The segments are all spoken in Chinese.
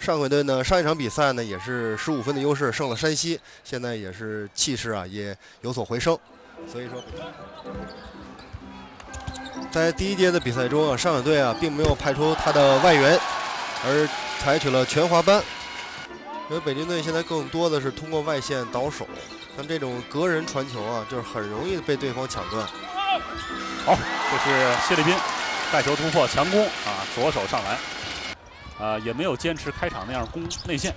上回队呢，上一场比赛呢也是15分的优势胜了山西，现在也是气势啊也有所回升，所以说，在第一节的比赛中啊，上海队啊并没有派出他的外援，而采取了全华班。因为北京队现在更多的是通过外线倒手，像这种隔人传球啊，就是很容易被对方抢断。 好，这是谢立斌带球突破强攻啊，左手上篮。 也没有坚持开场那样攻内线，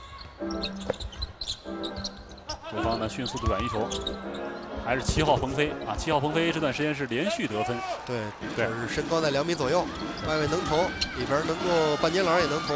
对方呢迅速的转移球，还是7号鹏飞啊，7号鹏飞这段时间是连续得分， 对，就是身高在2米左右，外围能投，里边能够半截篮也能投。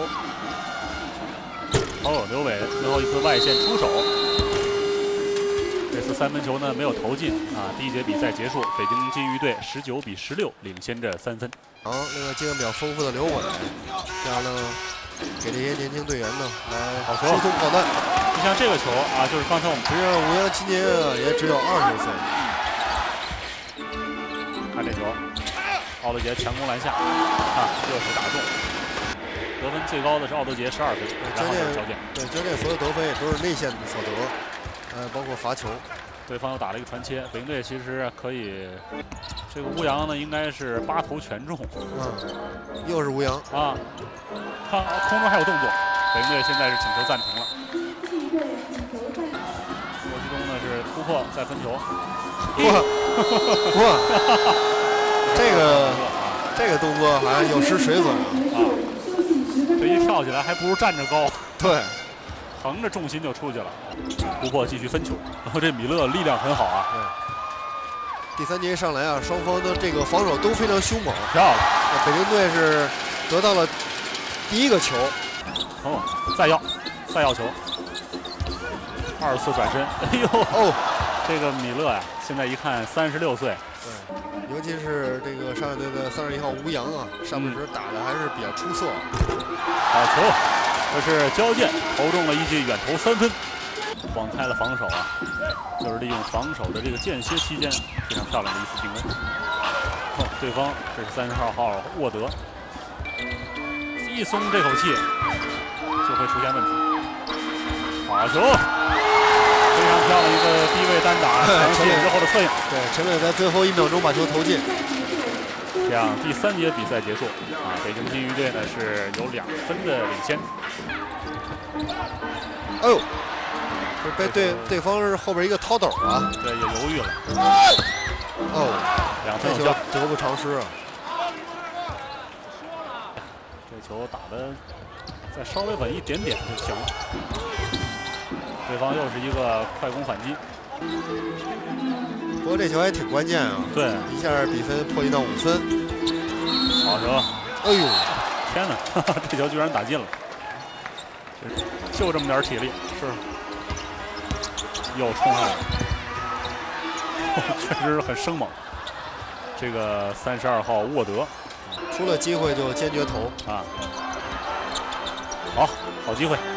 哦，刘伟最后一次外线出手，这次3分球呢没有投进啊。第一节比赛结束，北京金鱼队19比16领先着3分。 好，那个经验比较丰富的刘伟，这样呢，给这些年轻队员呢来输送炮弹。 你像这个球啊，就是刚才我们其实吴阳今年啊也只有20岁。 看这球，奥德杰强攻篮下，啊，热手打中，得分最高的是奥德杰12分，然后是焦健。 对，焦健所有得分也都是内线所得，包括罚球。 对方又打了一个传切，北京队其实可以，这个吴阳呢应该是8投全中， 又是吴阳啊，他空中还有动作，北京队现在是请求暂停了。霍基东呢是突破再分球， 哇，这个动作好像有失水准啊， 这一跳起来还不如站着高， 对。 横着重心就出去了，突破继续分球。然后这米勒力量很好啊。 对。第3节上来啊，双方的这个防守都非常凶猛。 漂亮。 北京队是得到了第1个球。 哦，再要球。2次转身。哎呦哦， 这个米勒呀，现在一看36岁。 对，尤其是这个上海队的31号吴阳啊，上半时打的还是比较出色。 好球。 这是焦健投中了一记远投3分，晃开了防守啊，就是利用防守的这个间歇期间，非常漂亮的一次进攻。哦，对方这是32号沃德，一松这口气就会出现问题。好球，非常漂亮一个低位单打，强吸引之后的策应。 对，陈伟在最后1秒钟把球投进。 这样，第3节比赛结束啊，北京金鱼队呢是有2分的领先。 哎呦，这被对方是后边一个掏斗啊， 对，也犹豫了。 哦 ，2分有效， 得不偿失啊。 这球打的再稍微稳一点点就行了。对方又是一个快攻反击。 不过这球还挺关键啊！ 对， 一下比分破1到5分。 好球！ 哎呦， 天哪，这球居然打进了！就这么点体力，是又冲上来了，确实很生猛。这个32号沃德， 出了机会就坚决投啊！好机会。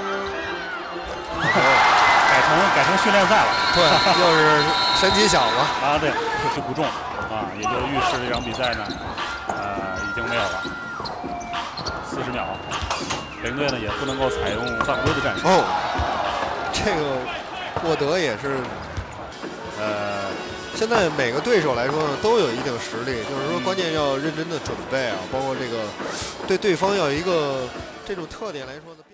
改成训练赛了， 对，又是神奇小子啊，对，就不中啊，也就预示这场比赛呢，已经没有了40秒，北京队呢也不能够采用犯规的战术。 哦，这个沃德也是，现在每个对手来说呢都有一定实力，就是说关键要认真的准备啊，包括这个对方要有一个这种特点来说呢。